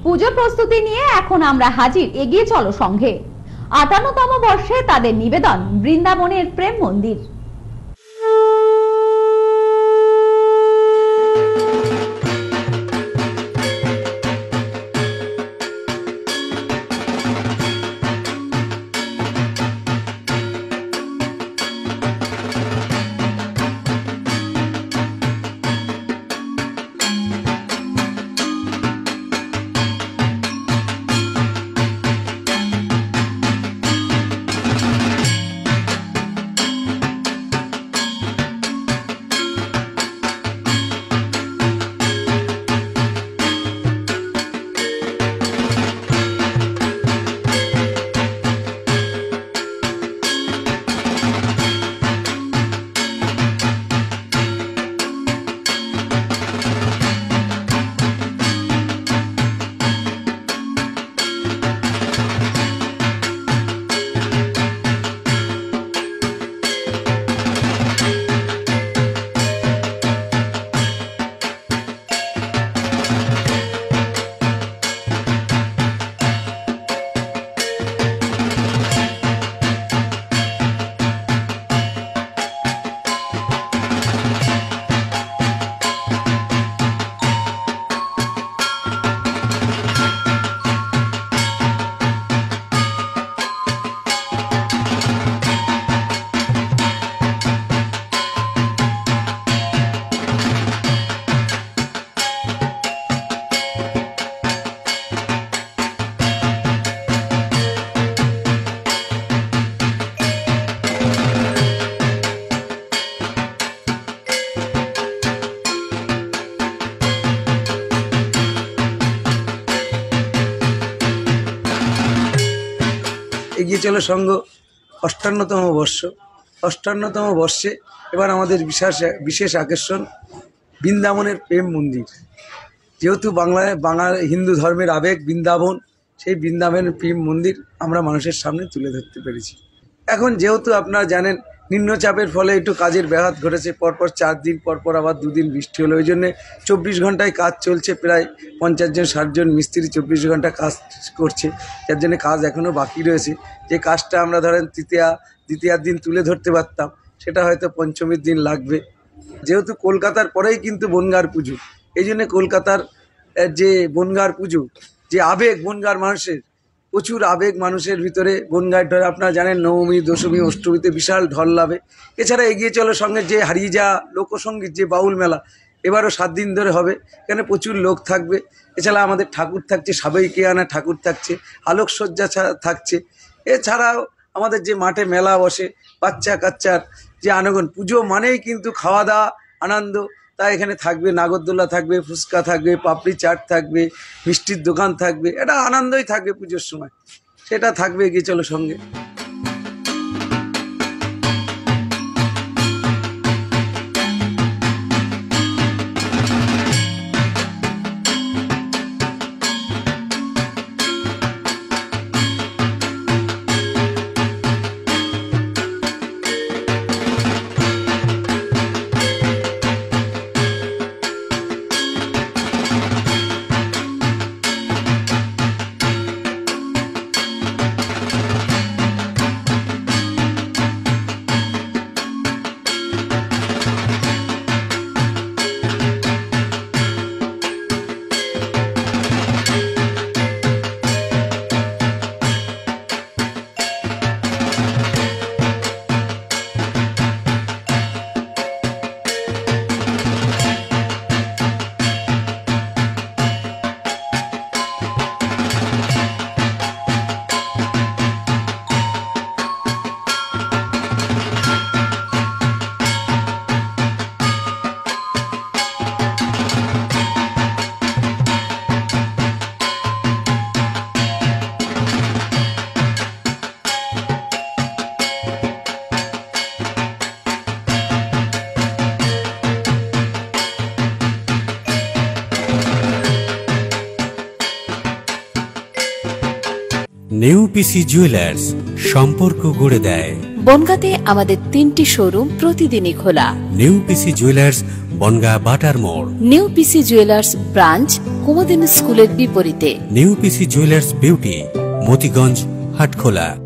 পুজো প্রস্তুতি নিয়ে এখন আমরা হাজির এগিয়ে চলো সংঘে। ৫৮তম বর্ষে তাদের নিবেদন বৃন্দাবনের প্রেম মন্দির। এগিয়ে চলো সংঘ ৫৮তম বর্ষ। ৫৮তম বর্ষে এবার আমাদের বিশেষ আকর্ষণ বৃন্দাবনের প্রেম মন্দির। যেহেতু বাংলা হিন্দু ধর্মের আবেগ বৃন্দাবন, সেই বৃন্দাবনের প্রেম মন্দির আমরা মানুষের সামনে তুলে ধরতে পেরেছি। এখন যেহেতু আপনারা জানেন নিম্নচাপের ফলে একটু কাজের ব্যাঘাত ঘটেছে, পরপর ৪ দিন পরপর আবার ২ দিন বৃষ্টি হলো, ওই জন্যে ২৪ ঘন্টায় কাজ চলছে। প্রায় ৫০ জন ৬০ জন মিস্ত্রি ২৪ ঘন্টা কাজ করছে, যার জন্য কাজ এখনও বাকি রয়েছে। যে কাজটা আমরা ধরেন দ্বিতীয়ার দিন তুলে ধরতে পারতাম, সেটা হয়তো পঞ্চমীর দিন লাগবে। যেহেতু কলকাতার পরেই কিন্তু বনগাঁর পুজো, এই জন্যে কলকাতার যে বনগাঁর পুজো, যে আবেগ বনগাঁর মানুষের, প্রচুর আবেগ মানুষের ভিতরে। বনগাঁয়ের ঢল আপনারা জানেন, নবমী দশমী অষ্টমীতে বিশাল ঢল লাভে। এছাড়া এগিয়ে চলো সঙ্গে যে হারিয়ে যাওয়া লোকসঙ্গীত, যে বাউল মেলা, এবারও ৭ দিন ধরে হবে। এখানে প্রচুর লোক থাকবে। এছাড়া আমাদের ঠাকুর থাকছে, সাবেকি আনা ঠাকুর থাকছে, আলোকসজ্জা থাকছে। এছাড়াও আমাদের যে মাঠে মেলা বসে, বাচ্চা কাচ্চার যে আনগন, পুজো মানেই কিন্তু খাওয়া দাওয়া আনন্দ। তাই এখানে থাকবে নাগরদোলা থাকবে, ফুচকা থাকবে, পাপড়ি চাট থাকবে, মিষ্টির দোকান থাকবে, এটা আনন্দই থাকবে পুজোর সময়, সেটা থাকবে এগিয়ে চলো সঙ্গে। নেউপিসি জুয়েলার্স সম্পর্ক গড়ে দেয়। বনগাঁতে আমাদের ৩টি শোরুম প্রতিদিনই খোলা। নেউপিসি জুয়েলার্স বনগা বাটার মোড়। New PC jewellers branch Kumudini স্কুলের বিপরীতে। New PC jewellers beauty, Motiganj, Hatkhola.